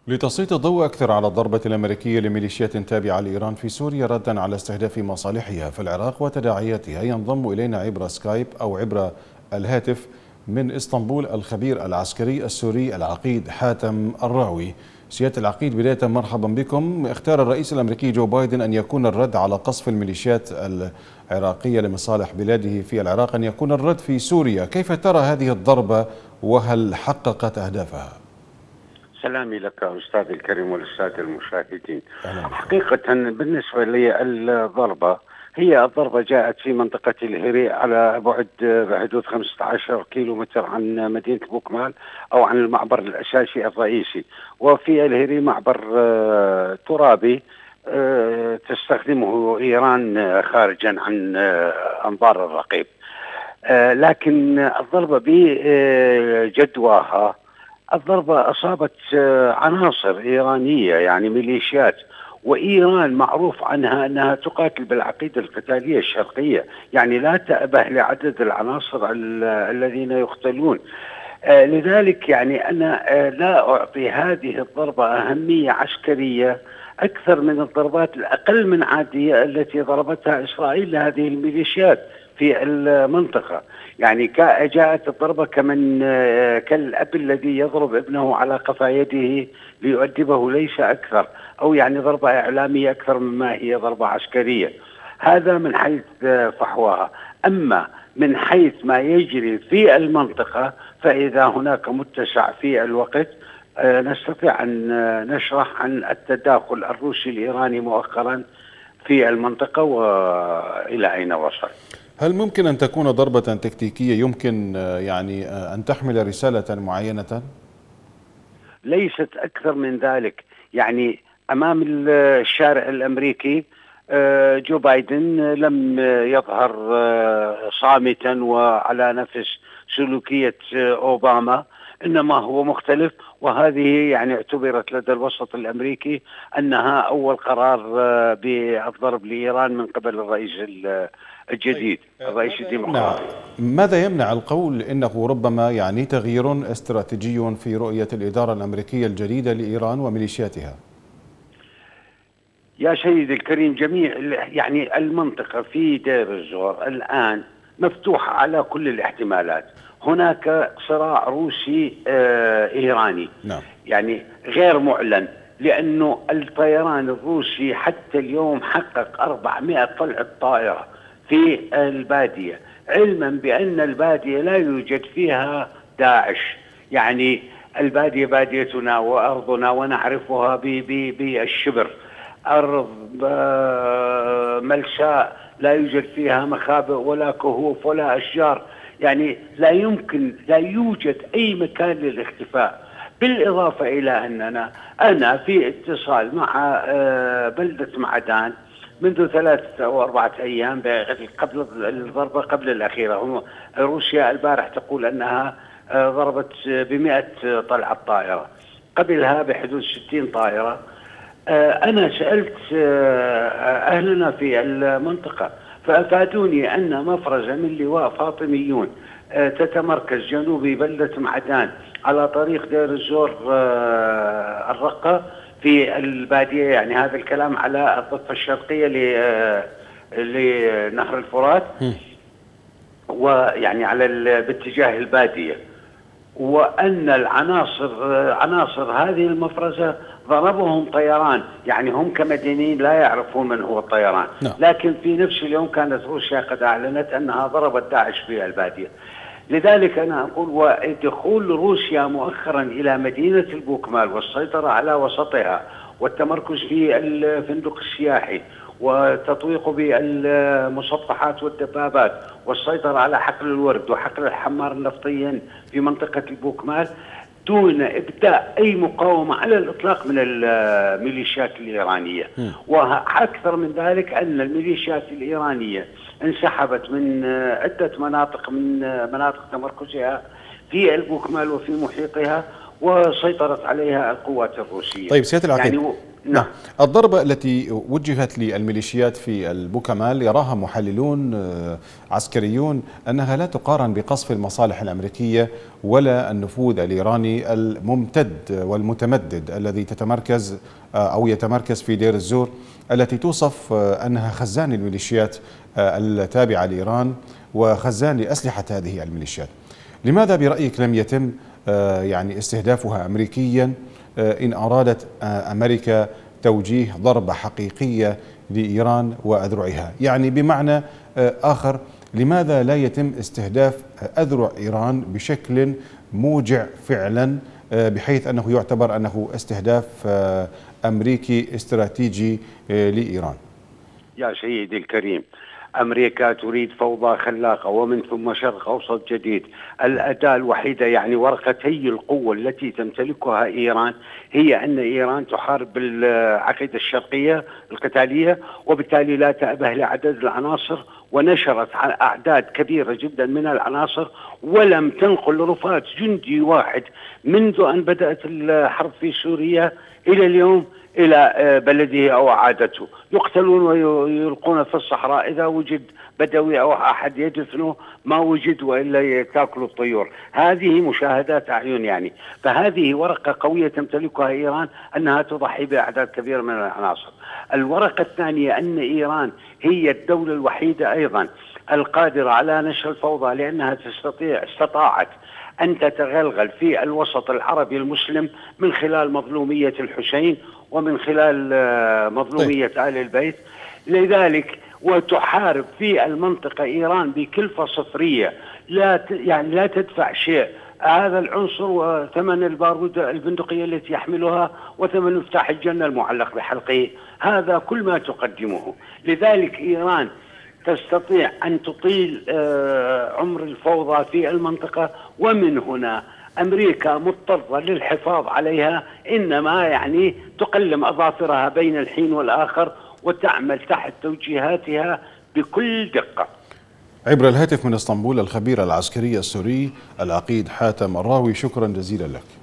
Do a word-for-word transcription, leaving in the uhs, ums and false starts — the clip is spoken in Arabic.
لتسليط الضوء أكثر على الضربة الأمريكية لميليشيات تابعة لإيران في سوريا ردا على استهداف مصالحها في العراق وتداعياتها، ينضم إلينا عبر سكايب أو عبر الهاتف من إسطنبول الخبير العسكري السوري العقيد حاتم الراوي. سيادة العقيد، بداية مرحبا بكم. اختار الرئيس الأمريكي جو بايدن أن يكون الرد على قصف الميليشيات العراقية لمصالح بلاده في العراق أن يكون الرد في سوريا، كيف ترى هذه الضربة وهل حققت أهدافها؟ سلامي لك أستاذ الكريم والسادة المشاهدين. حقيقة بالنسبة لي الضربة هي الضربة جاءت في منطقة الهري على بعد بحدود خمسة عشر كيلو متر عن مدينة بوكمال أو عن المعبر الأساسي الرئيسي. وفي الهري معبر ترابي تستخدمه إيران خارجا عن أنظار الرقيب، لكن الضربة بجدواها الضربة أصابت عناصر إيرانية يعني ميليشيات، وإيران معروف عنها أنها تقاتل بالعقيدة القتالية الشرقية، يعني لا تأبه لعدد العناصر الذين يقتلون. آه لذلك يعني أنا آه لا أعطي هذه الضربة أهمية عسكرية أكثر من الضربات الأقل من عادية التي ضربتها إسرائيل لهذه الميليشيات في المنطقة. يعني جاءت الضربة كمن كالأب الذي يضرب ابنه على قفا يده ليؤدبه ليس أكثر، أو يعني ضربة إعلامية أكثر مما هي ضربة عسكرية. هذا من حيث فحواها. أما من حيث ما يجري في المنطقة فإذا هناك متسع في الوقت نستطيع أن نشرح عن التداخل الروسي الإيراني مؤخرا في المنطقة وإلى أين وصل. هل ممكن أن تكون ضربة تكتيكية يمكن يعني أن تحمل رسالة معينة؟ ليست أكثر من ذلك. يعني أمام الشارع الأمريكي جو بايدن لم يظهر صامتا وعلى نفس سلوكية أوباما، إنما هو مختلف، وهذه يعني اعتبرت لدى الوسط الأمريكي أنها أول قرار بالضرب لإيران من قبل الرئيس الجديد الرئيس الديمقراطي. ماذا يمنع القول إنه ربما يعني تغيير استراتيجي في رؤية الإدارة الأمريكية الجديدة لإيران وميليشياتها؟ يا سيدي الكريم، جميع يعني المنطقة في دير الزور الآن مفتوحة على كل الاحتمالات. هناك صراع روسي آه إيراني نعم. يعني غير معلن، لأنه الطيران الروسي حتى اليوم حقق أربعمائة طلعة طائرة في البادية، علما بأن البادية لا يوجد فيها داعش. يعني البادية باديتنا وأرضنا ونعرفها بالشبر، أرض ملساء لا يوجد فيها مخابئ ولا كهوف ولا أشجار، يعني لا يمكن لا يوجد أي مكان للاختفاء. بالإضافة إلى أننا أنا في اتصال مع بلدة معدان منذ ثلاثة أو أربعة أيام قبل الضربة قبل الأخيرة. روسيا البارح تقول أنها ضربت بمئة طلعة طائرة، قبلها بحدود ستين طائرة. أنا سألت أهلنا في المنطقة فأفادوني أن مفرزة من لواء فاطميون تتمركز جنوبي بلدة معدان على طريق دير الزور الرقة في البادية، يعني هذا الكلام على الضفة الشرقية لنهر الفرات، ويعني على باتجاه البادية. وأن العناصر عناصر هذه المفرزة ضربهم طيران، يعني هم كمدنيين لا يعرفون من هو الطيران. لكن في نفس اليوم كانت روسيا قد أعلنت أنها ضربت داعش في البادية. لذلك أنا أقول ودخول روسيا مؤخرا إلى مدينة البوكمال والسيطرة على وسطها والتمركز في الفندق السياحي وتطويقه بالمسطحات والدبابات والسيطرة على حقل الورد وحقل الحمار النفطيين في منطقة البوكمال دون إبداء أي مقاومة على الإطلاق من الميليشيات الإيرانية. وأكثر من ذلك أن الميليشيات الإيرانية انسحبت من عدة مناطق من مناطق تمركزها في البوكمال وفي محيطها وسيطرت عليها القوات الروسية. طيب سيادة العقيد، يعني نعم. الضربة التي وجهت للميليشيات في البوكمال يراها محللون عسكريون أنها لا تقارن بقصف المصالح الأمريكية ولا النفوذ الإيراني الممتد والمتمدد الذي تتمركز أو يتمركز في دير الزور، التي توصف أنها خزان الميليشيات التابعة لإيران وخزان لأسلحة هذه الميليشيات. لماذا برأيك لم يتم يعني استهدافها أمريكيا إن أرادت أمريكا توجيه ضربة حقيقية لإيران وأذرعها؟ يعني بمعنى آخر، لماذا لا يتم استهداف أذرع إيران بشكل موجع فعلا، بحيث أنه يعتبر أنه استهداف أمريكي استراتيجي لإيران؟ يا سيدي الكريم، أمريكا تريد فوضى خلاقة ومن ثم شرق أوسط جديد. الأداة الوحيدة يعني ورقتي القوة التي تمتلكها إيران هي أن إيران تحارب العقيدة الشرقية القتالية، وبالتالي لا تأبه لعدد العناصر، ونشرت أعداد كبيرة جدا من العناصر، ولم تنقل رفات جندي واحد منذ أن بدأت الحرب في سوريا إلى اليوم إلى بلده أو عادته. يقتلون ويلقون في الصحراء، إذا وجد بدوي أو أحد يدفنه، ما وجد وإلا تأكل الطيور. هذه مشاهدات أعين يعني. فهذه ورقة قوية تمتلكها إيران، أنها تضحي بأعداد كبيرة من العناصر. الورقة الثانية أن إيران هي الدولة الوحيدة أيضا القادرة على نشر الفوضى، لأنها تستطيع استطاعت أن تتغلغل في الوسط العربي المسلم من خلال مظلومية الحسين ومن خلال مظلومية آل البيت. لذلك وتحارب في المنطقة إيران بكلفة صفرية، لا يعني لا تدفع شيء. هذا العنصر وثمن البارود البندقية التي يحملها وثمن مفتاح الجنة المعلق بحلقه، هذا كل ما تقدمه. لذلك إيران تستطيع أن تطيل عمر الفوضى في المنطقة، ومن هنا أمريكا مضطرة للحفاظ عليها، إنما يعني تقلم أظافرها بين الحين والآخر وتعمل تحت توجيهاتها بكل دقة. عبر الهاتف من اسطنبول الخبير العسكري السوري العقيد حاتم الراوي، شكرا جزيلا لك.